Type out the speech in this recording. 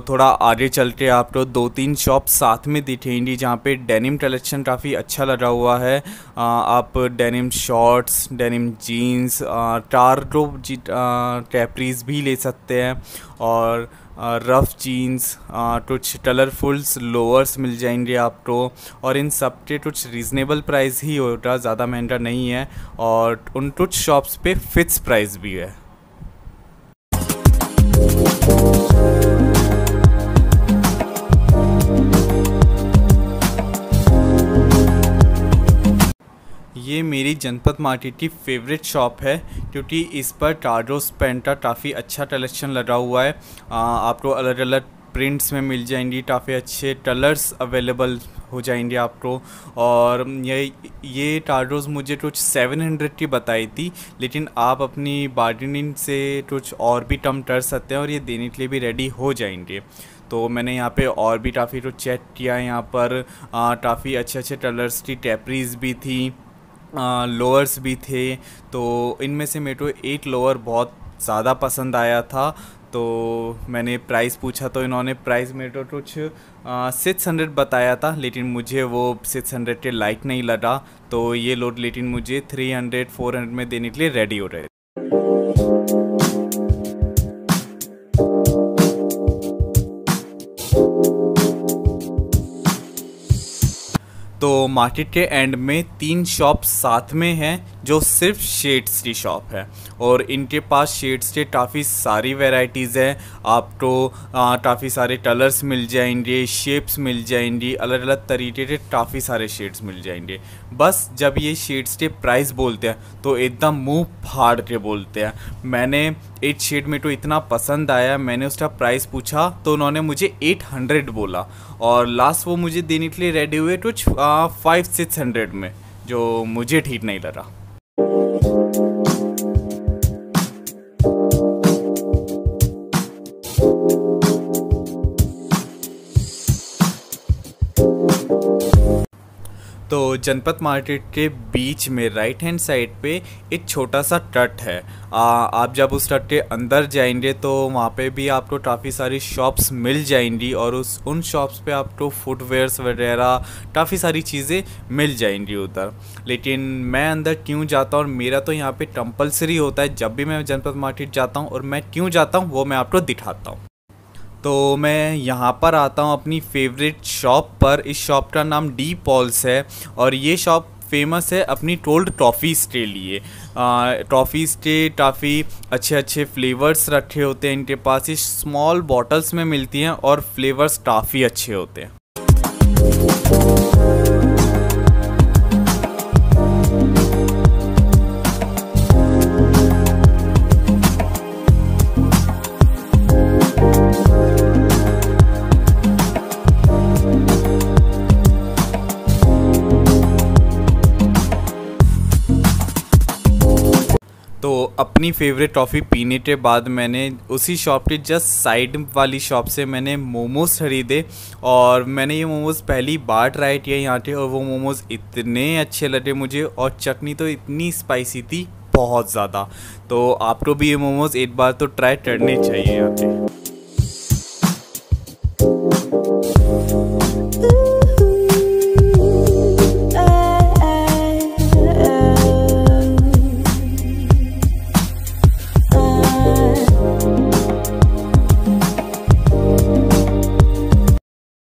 थोड़ा आगे चल के आपको 2-3 शॉप साथ में दिखेंगी जहाँ पे डेनिम कलेक्शन काफ़ी अच्छा लगा हुआ है। आप denim shorts, denim jeans, cargo capris भी ले सकते हैं और रफ़ जीन्स, कुछ कलरफुल्स लोअर्स मिल जाएंगे आपको। और इन सब के कुछ रीज़नेबल प्राइस ही होगा, ज़्यादा महंगा नहीं है, और उन कुछ शॉप्स पे फिक्स प्राइस भी है। ये मेरी जनपद मार्केट की फेवरेट शॉप है क्योंकि इस पर कार्गोस पैंट का काफ़ी अच्छा कलेक्शन लगा हुआ है। आपको अलग अलग प्रिंट्स में मिल जाएंगी, काफ़ी अच्छे कलर्स अवेलेबल हो जाएंगे आपको। और ये कार्गोस मुझे कुछ 700 की बताई थी, लेकिन आप अपनी बार्गेनिंग से कुछ और भी कम कर सकते हैं और ये देने के लिए भी रेडी हो जाएंगे। तो मैंने यहाँ पे और भी काफ़ी कुछ चेक किया। यहाँ पर काफ़ी अच्छे अच्छे कलर्स की कैप्रीज भी थी, लोअर्स भी थे। तो इनमें से मेरे को एक लोअर बहुत ज़्यादा पसंद आया था, तो मैंने प्राइस पूछा तो इन्होंने प्राइस मेरे को कुछ 600 बताया था, लेकिन मुझे वो 600 के लाइक नहीं लगा। तो ये लोग लेकिन मुझे 300-400 में देने के लिए रेडी हो रहे थे। तो मार्केट के एंड में 3 शॉप साथ में हैं जो सिर्फ शेड्स की शॉप है, और इनके पास शेड्स के काफ़ी सारी वैरायटीज़ हैं। आपको काफ़ी सारे कलर्स मिल जाएंगे, शेप्स मिल जाएंगी, अलग अलग तरीके के काफ़ी सारे शेड्स मिल जाएंगे। बस जब ये शेड्स के प्राइस बोलते हैं तो एकदम मुंह फाड़ के बोलते हैं। मैंने एक शेड में तो इतना पसंद आया, मैंने उसका प्राइस पूछा तो उन्होंने मुझे 800 बोला, और लास्ट वो मुझे देने के लिए रेडी हुए कुछ 500-600 में, जो मुझे ठीक नहीं लगा। तो जनपद मार्केट के बीच में राइट हैंड साइड पे एक छोटा सा तट है। आप जब उस तट के अंदर जाएंगे तो वहाँ पे भी आपको काफ़ी सारी शॉप्स मिल जाएंगी, और उन शॉप्स पे आपको फुटवेयर्स वगैरह काफ़ी सारी चीज़ें मिल जाएंगी उधर। लेकिन मैं अंदर क्यों जाता हूँ, और मेरा तो यहाँ पे कंपलसरी होता है जब भी मैं जनपद मार्केट जाता हूँ, और मैं क्यों जाता हूँ वो मैं आपको दिखाता हूँ। तो मैं यहाँ पर आता हूँ अपनी फेवरेट शॉप पर। इस शॉप का नाम डी पॉल्स है, और ये शॉप फेमस है अपनी कोल्ड टॉफ़ीज़ के लिए। टॉफ़ीज़ के काफ़ी अच्छे अच्छे फ्लेवर्स रखे होते हैं इनके पास। इस स्मॉल बॉटल्स में मिलती हैं और फ्लेवर्स काफ़ी अच्छे होते हैं। तो अपनी फेवरेट टॉफ़ी पीने के बाद मैंने उसी शॉप के जस्ट साइड वाली शॉप से मैंने मोमोज़ खरीदे, और मैंने ये मोमोज़ पहली बार ट्राई किया यहाँ के, और वो मोमोज़ इतने अच्छे लगे मुझे, और चटनी तो इतनी स्पाइसी थी बहुत ज़्यादा। तो आपको भी ये मोमोज़ एक बार तो ट्राई करने चाहिए यहाँ पे।